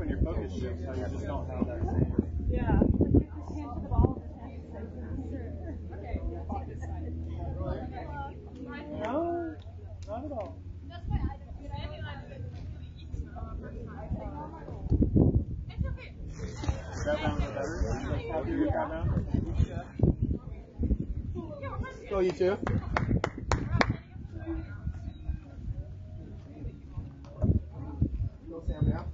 When your focus shifts, how you just don't have that same. Yeah. Like you just hand to the ball. No, not at all. That's why I don't. It's okay. Grab down the better. Like how do you grab down? Go, you too. Go, Sam, now.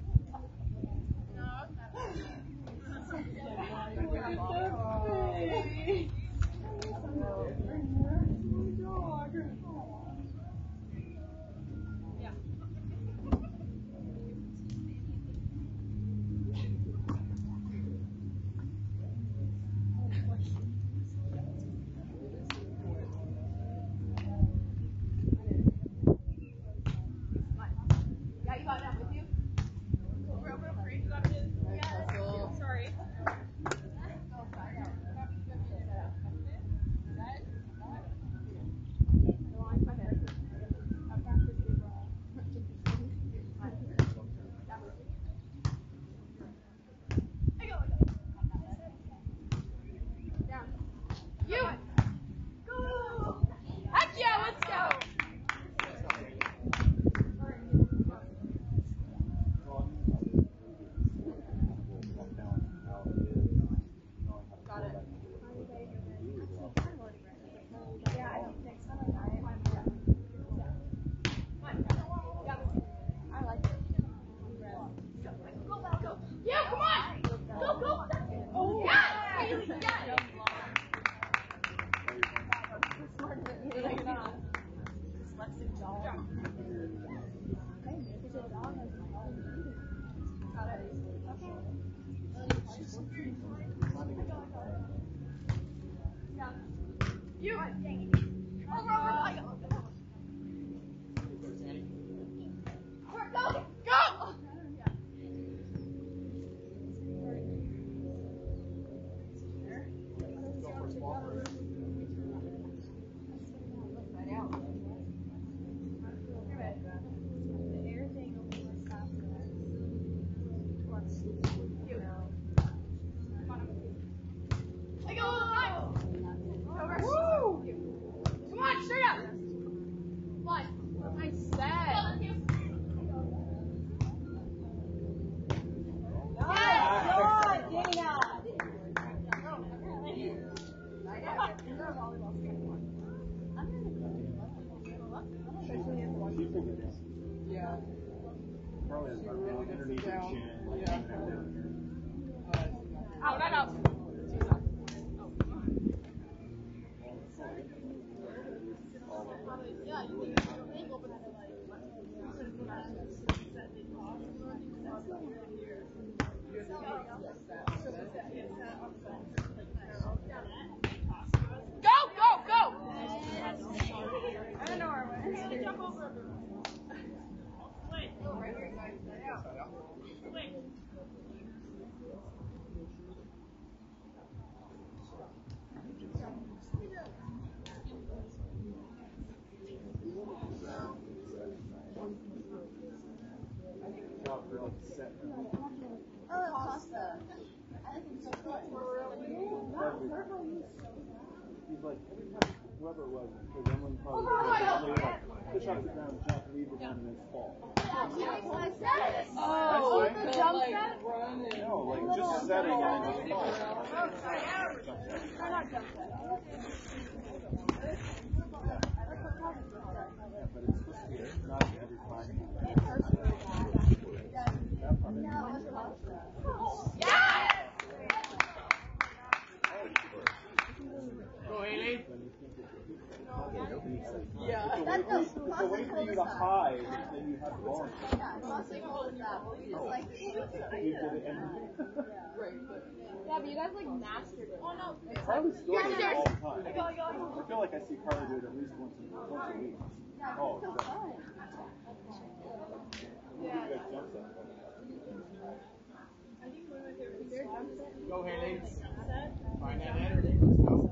He's like, every time, whoever it was, because Emily probably push off the ground, jump, leave the ground, and then fall. Oh, the jump set? No, like just setting and just fall. Or not jump set. Yeah, but it's supposed to be not every time. Go, Haley. Yeah. It's a way for you to hide, then you have to go on. Yeah, but you guys like mastered it. Oh no. Carly still does it all the time. I feel like I see Carly do it at least once a week. Oh, so fun. you guys jump set. Go, Haley. Find that header. Let's go.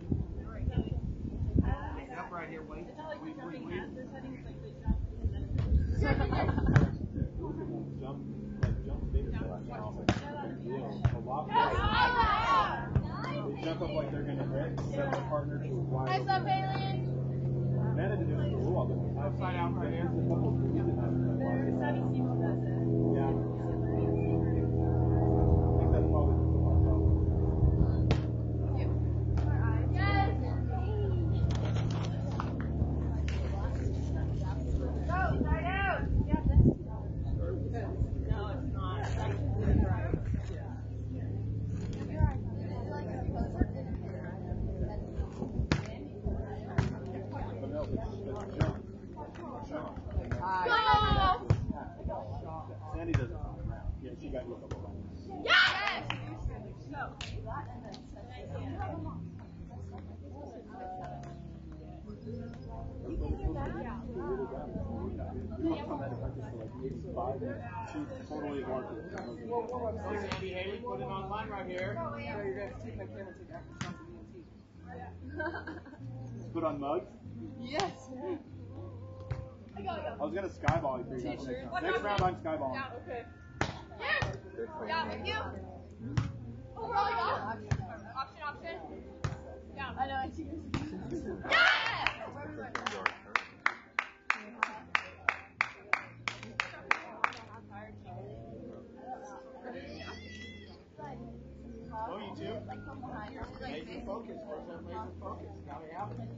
Up right here, wait. Jump, like jump, jump up like they're going to hit, set the partner to a wide What's up, Haley? Amanda did it with the rule, but Upside out right here. a couple of people did that. Yeah. I think that's probably the football problem. But no, it's jump. Sandy does it on the ground. Yeah, she got you a couple times. Yes! We worked on that in practice for like maybe 5 minutes. She totally wanted it. So Sandy Haley, put it online right here. Put on mugs. Yes. I was gonna skyball you for you guys next round. Next round I'm skyballing. Yeah, okay. Yeah, thank you. Overall, yeah. Option. Yeah. I know, I see yours. Yeah! Oh, you too? Laser focus. Where's that laser focus? Gotta have it.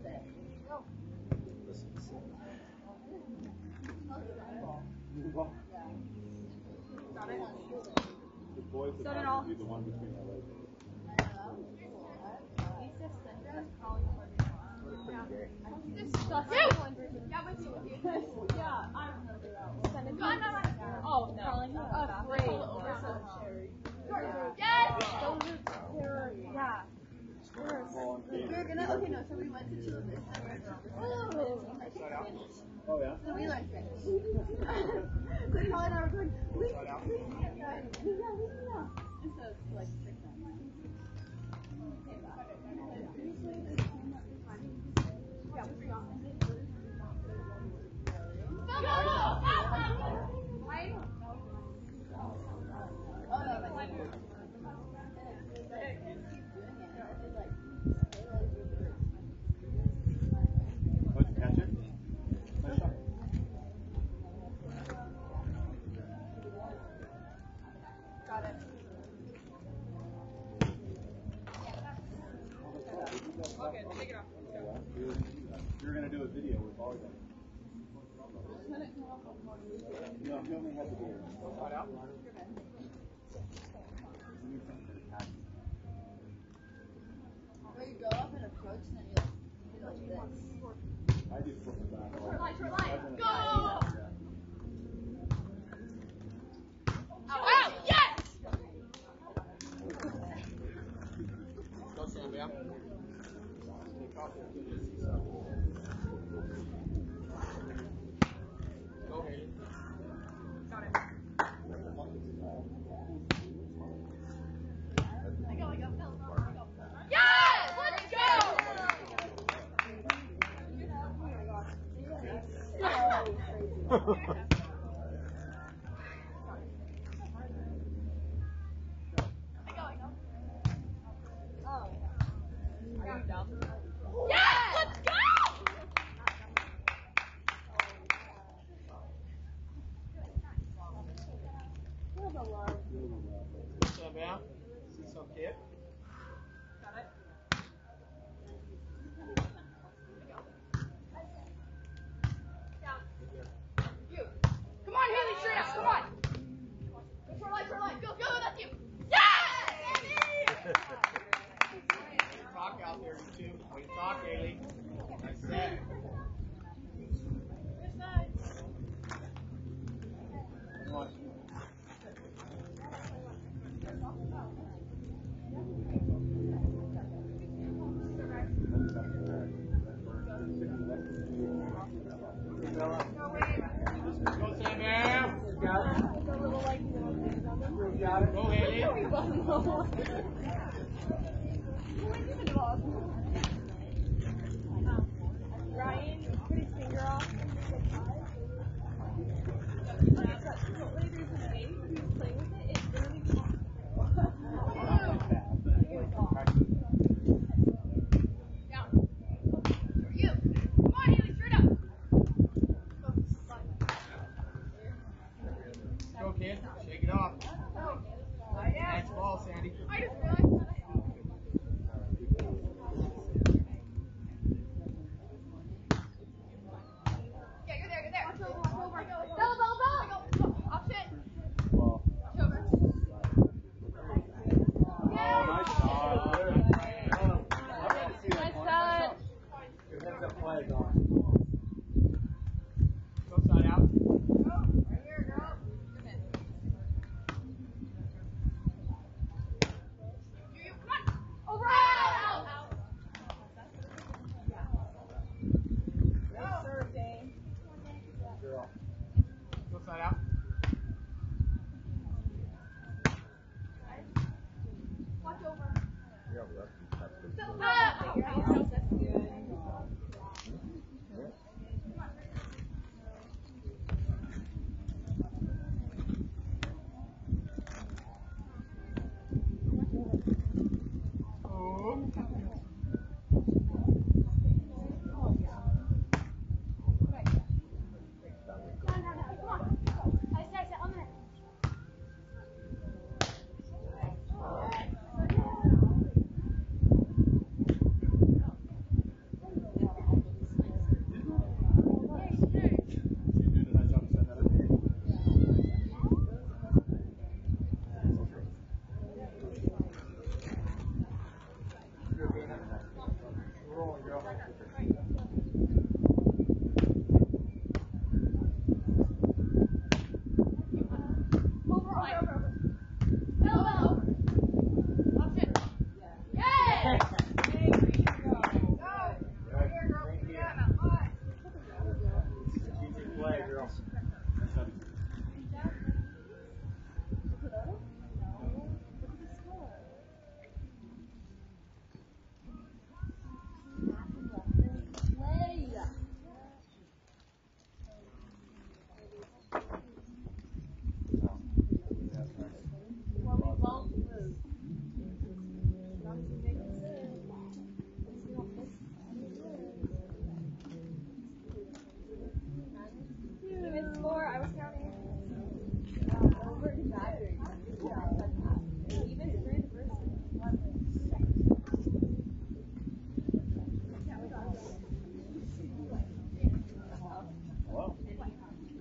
The boys would have to be the one between the legs. Yeah, with you. Yeah, oh, no. Great. Yes! Yeah. We're gonna, okay, no, so we went to Chula Vista. Oh yeah? So we learned Spanish. So Paul and I were going, yeah. And so it's like 6 months. Oh, did you catch it? Nice shot. Got it. Okay, take it off. You're going to do a video with volleyball. No, you only have to do it. Upside out. You need something to attack. Where you go up and approach, and then you like this. I do flip it back. Short line. Go! Yeah. Oh, yes! Go, Sam, Go, Haley. Got it. Yes! Let's go! Yes! Let's go! Sam out. See some kid. Got it. You. Come on, Haley, straight up. Come on. Go for light. Go, that's you. Yes! Talk out there, you two. Way to talk, Haley. Nice set. Go, Sam. Go, Haley. Ryan, put his finger off. it off. Nice ball, Sandy. I just realized that. Yeah, you're there, you're there. Watch over. Bell. Option. Well, Watch over. oh, nice shot. Nice shot. Heads up play going. Go side out. Right here, girl. Come in. You, come on. Over. Out. Girl. Go side out. Watch over. Yeah, well, that's good. You did a nice job of setting that up. We're rolling, girl. Strategic play, girl. I was counting. Hello? You guys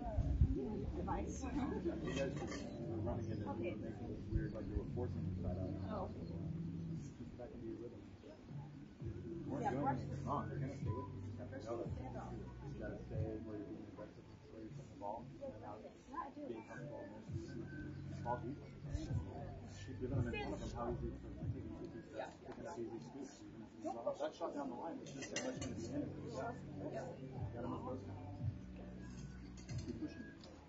were running in and making it weird, like you were forcing the side out. Oh. Get back into your rhythm. You weren't doing anything wrong. You're going to stay with you. You just have to know that you got to stay where you're being aggressive, where you're putting the ball, and out being comfortable in this. Ball deep. Keep giving them in front of them how easy for taking 2 3 steps, picking up easy scoops. That shot down the line was just so much going to be in it. You got to move those now. Keep pushing.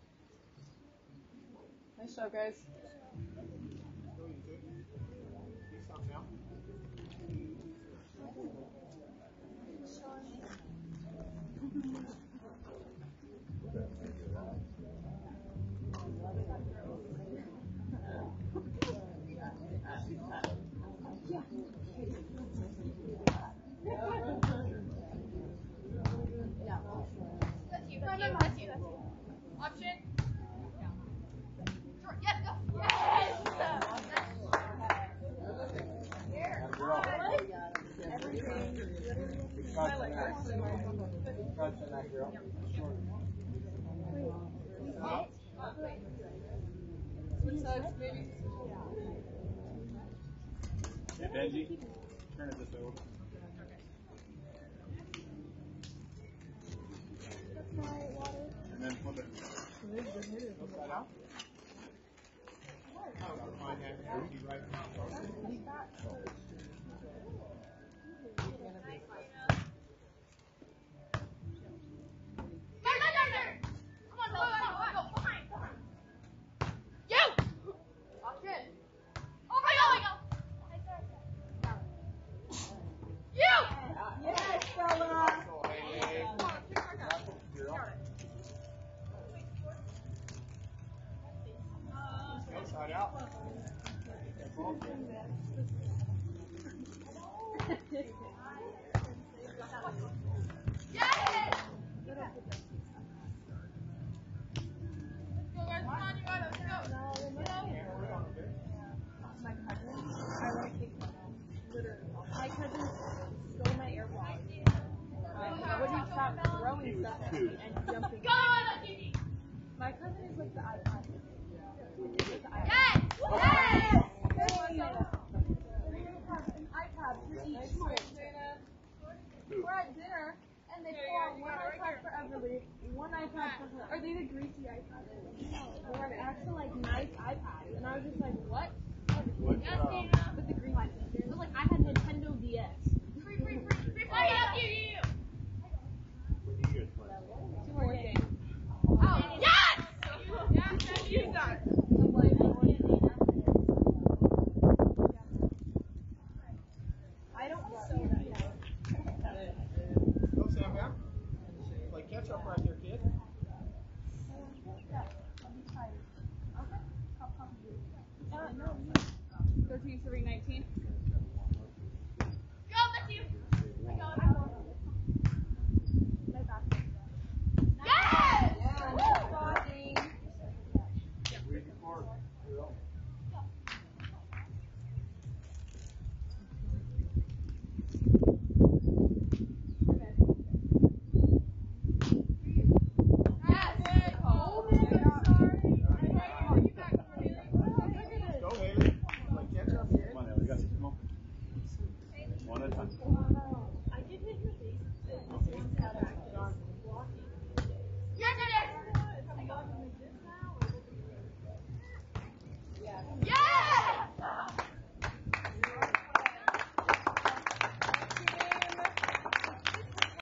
Nice job, guys. Go, you two. Big stop now. That's you. Option. Yes, go. Yes! Switch sides, maybe. Hey, Benji, turn it this over. And then flip it. Go side out. Oh, fine, yeah. Be right. Come on, go. Behind. You! Option. Over, go. You! Yes, Bella! Oh, hey. Come on, pick our guy. Go side out. Yes! Let's go, guys. Come on, you got it. Let's go. cousin stole my AirPods. When he stopped throwing stuff at me and jumping. My cousin is like the iPad. Yes! Yes! An iPad for each. We're at dinner and they pull out one iPad for Everly, one iPad for her. Are they the greasy iPads? They were actually like nice iPads, and I was just like, what? With the green ones. It was like I had Nintendo DS. Free play, you! When do you guys play? 2 more games. Oh, yes! Yeah, use that. I don't see that yet. Go, Sam, yeah? Play catch up right there, kid. I'll be tired. Okay. 13, 3, 19.